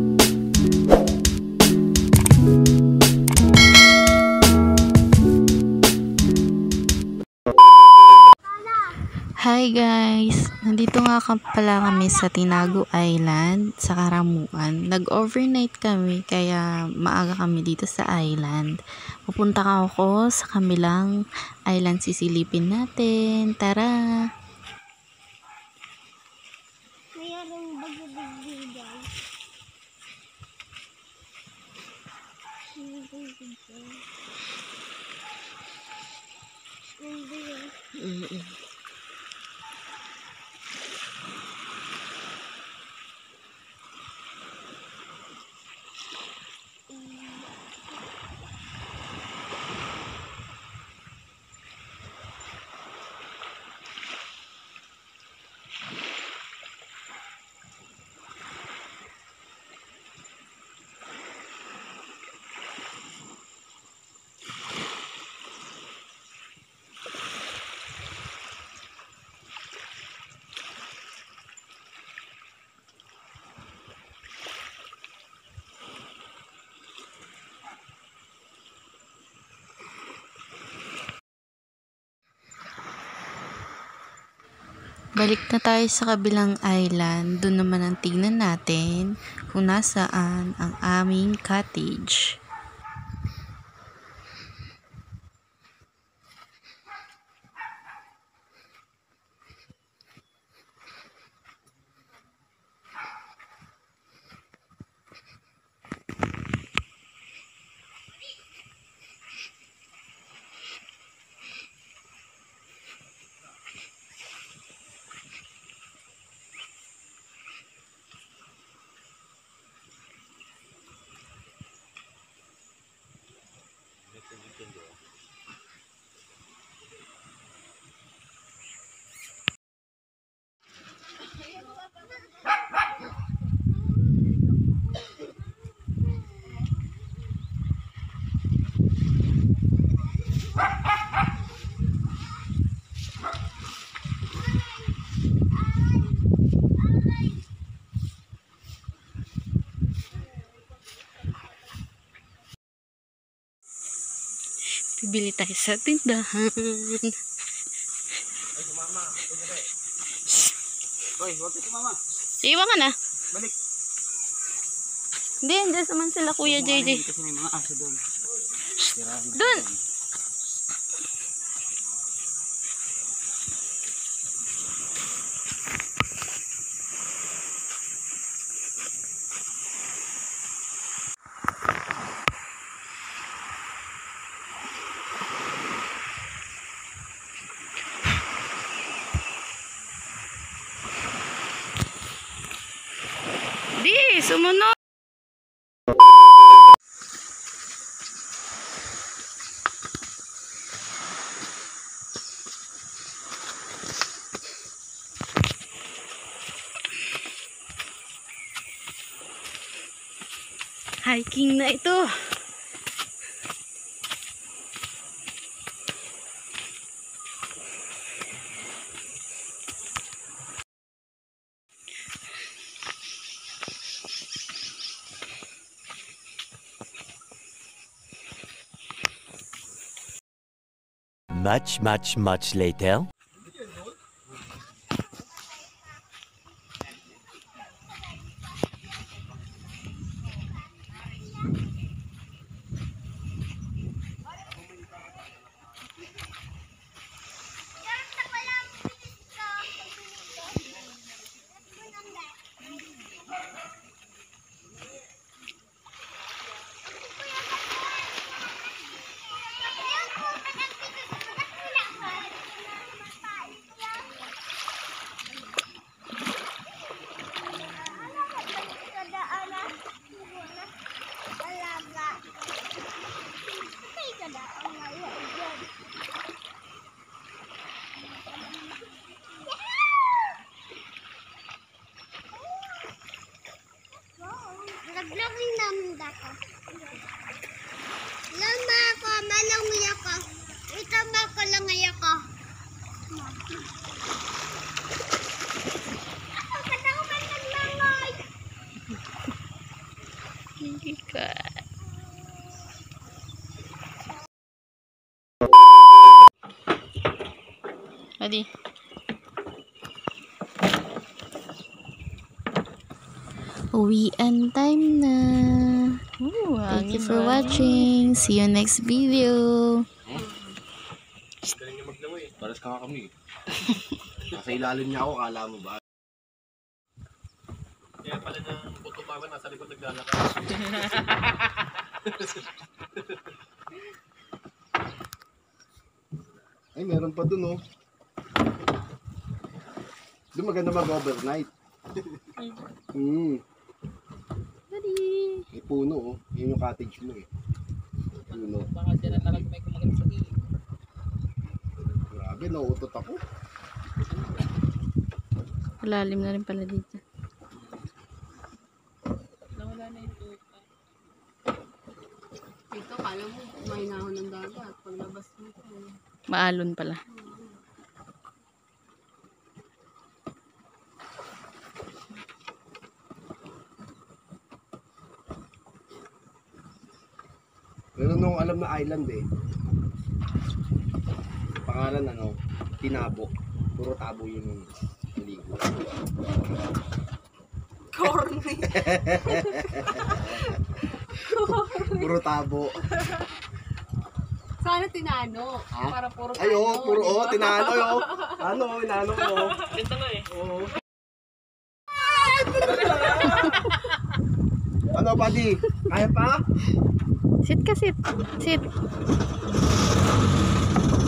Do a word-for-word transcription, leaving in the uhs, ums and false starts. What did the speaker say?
Hi guys! Nandito nga pala kami sa Tinago Island, sa Caramoan. Nag-overnight kami, kaya maaga kami dito sa island. Pupunta ka ako sa kamilang island, sisilipin natin. Tara! Mayroong bago-bago guys. Mm-mm. Balik na tayo sa kabilang island. Doon naman ang tingnan natin kung nasaan ang aming cottage. Bibili tayo sa tindahan. Ay, sumama. Hoy, huwag ka sumama. Iwan ka na. Balik. Hindi, andyan naman sila Kuya J J. Kasi may mga aso doon. Doon! Di, sumunod! Hiking na ito. Much, much, much later. Adi. Uwian time na. Ooh, Thank you for watching. See you next video. Galing niya maglangoy. Paras ka kami. Nasa ilalim niya ako, kala mo ba? Kaya pala ng buto pa ako, nasa likod naglalakad. Ay, meron pa dun, oh. Doon maganda mag-overnight. Hmm. May puno, oh. Yun yung cottage mo, eh. Puno. Baka dyan na talaga may kumagal sa iyo. Grabe, nauutot ako. Malalim na rin pala dito. Nawala na yung tuta. Ito, kala mo, may nahon ng dagat. Paglabas mo ko. Maalon pala. Meron nung alam na island, eh. Pangalan, ano, Tinago. Puro tabo yung ligo. Corny. Puro tabo. Sana tinano. Ha? Para puro Ay, oo, tano, puro, di oo, ba? tinano, oo. Ano, inano ko. Ganda nga eh. Oo. Ano, buddy? Kaya pa? Sit ka, sit. Sit.